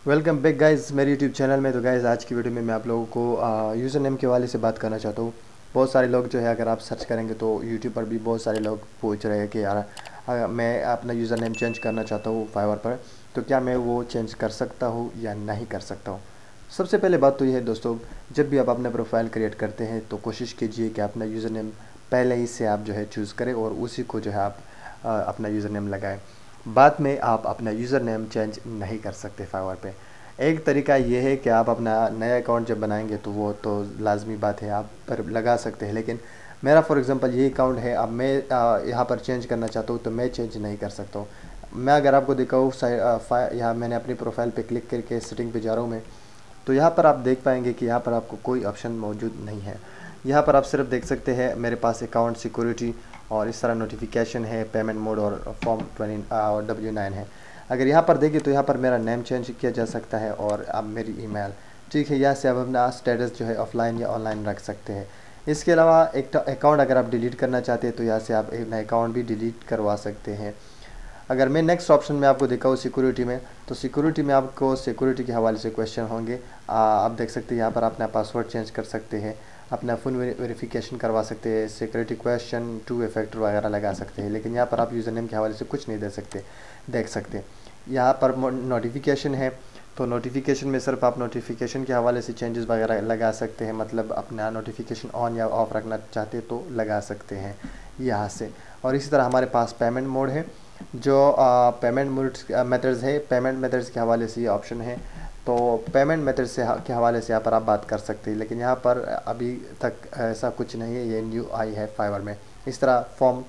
Welcome back guys मेरे YouTube channel में। तो गाइस आज की वीडियो में मैं आप लोगों को यूज़र नेम के हवाले से बात करना चाहता हूँ। बहुत सारे लोग जो है अगर आप सर्च करेंगे तो यूट्यूब पर भी बहुत सारे लोग पूछ रहे हैं कि यार मैं अपना यूज़र नेम चेंज करना चाहता हूँ फाइवर पर, तो क्या मैं वो चेंज कर सकता हूँ या नहीं कर सकता हूँ। सबसे पहले बात तो ये है दोस्तों, जब भी आप अपना प्रोफाइल क्रिएट करते हैं तो कोशिश कीजिए कि अपना यूज़र नेम पहले ही से आप जो है चूज़ करें और उसी को जो है आप अपना यूज़र नेम लगाएं। बाद में आप अपना यूज़र नेम चेंज नहीं कर सकते फाइवर पे। एक तरीका ये है कि आप अपना नया अकाउंट जब बनाएंगे तो वो तो लाजमी बात है आप पर लगा सकते हैं, लेकिन मेरा फॉर एग्ज़ाम्पल ये अकाउंट है, अब मैं यहाँ पर चेंज करना चाहता हूँ तो मैं चेंज नहीं कर सकता हूँ। मैं अगर आपको दिखाऊँ यहाँ मैंने अपनी प्रोफाइल पे क्लिक करके सेटिंग पे जा रहा हूँ मैं, तो यहाँ पर आप देख पाएंगे कि यहाँ पर आपको कोई ऑप्शन मौजूद नहीं है। यहाँ पर आप सिर्फ देख सकते हैं मेरे पास अकाउंट सिक्योरिटी और इस तरह नोटिफिकेशन है, पेमेंट मोड और फॉर्म 20 और W9 है। अगर यहाँ पर देखिए तो यहाँ पर मेरा नेम चेंज किया जा सकता है और अब मेरी ईमेल, ठीक है, यहाँ से अब अपना स्टेटस जो है ऑफलाइन या ऑनलाइन रख सकते हैं। इसके अलावा एक अकाउंट अगर आप डिलीट करना चाहते हैं तो यहाँ से आप अपना अकाउंट भी डिलीट करवा सकते हैं। अगर मैं नेक्स्ट ऑप्शन में आपको दिखाऊँ सिक्योरिटी में, तो सिक्योरिटी में आपको सिक्योरिटी के हवाले से क्वेश्चन होंगे। आप देख सकते हैं यहाँ पर अपना पासवर्ड चेंज कर सकते हैं, अपना फ़ोन वेरिफिकेशन करवा सकते हैं, सिक्योरिटी क्वेश्चन, 2 फैक्टर वगैरह लगा सकते हैं। लेकिन यहाँ पर आप यूज़र नेम के हवाले से कुछ नहीं देख सकते। यहाँ पर नोटिफिकेशन है, तो नोटिफिकेशन में सिर्फ आप नोटिफिकेशन के हवाले से चेंजेस वगैरह लगा सकते हैं, मतलब अपना नोटिफिकेशन ऑन या ऑफ़ रखना चाहते तो लगा सकते हैं यहाँ से। और इसी तरह हमारे पास पेमेंट मोड है, जो पेमेंट मेथड्स है, पेमेंट मेथड्स के हवाले से ये ऑप्शन है। तो पेमेंट मेथड से के हवाले से यहाँ पर आप बात कर सकते हैं, लेकिन यहाँ पर अभी तक ऐसा कुछ नहीं है, ये न्यू आई है फाइवर में। इस तरह फॉर्म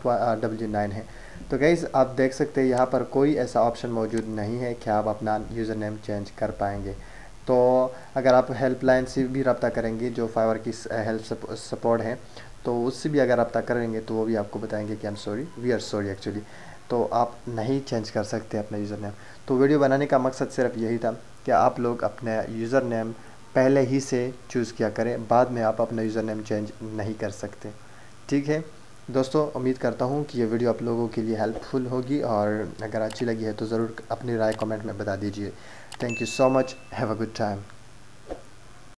W9 है। तो गाइस आप देख सकते हैं यहाँ पर कोई ऐसा ऑप्शन मौजूद नहीं है कि आप अपना यूज़र नेम चेंज कर पाएंगे। तो अगर आप हेल्पलाइन से भी रब्ता करेंगे, जो फाइवर की हेल्प सपोर्ट है, तो उससे भी अगर रब्ता करेंगे तो वो भी आपको बताएंगे कि वी आर सॉरी एक्चुअली, तो आप नहीं चेंज कर सकते अपना यूज़र नेम। तो वीडियो बनाने का मकसद सिर्फ यही था कि आप लोग अपना यूज़र नेम पहले ही से चूज़ किया करें, बाद में आप अपना यूज़र नेम चेंज नहीं कर सकते। ठीक है दोस्तों, उम्मीद करता हूँ कि ये वीडियो आप लोगों के लिए हेल्पफुल होगी, और अगर अच्छी लगी है तो ज़रूर अपनी राय कमेंट में बता दीजिए। Thank you so much, have a good time.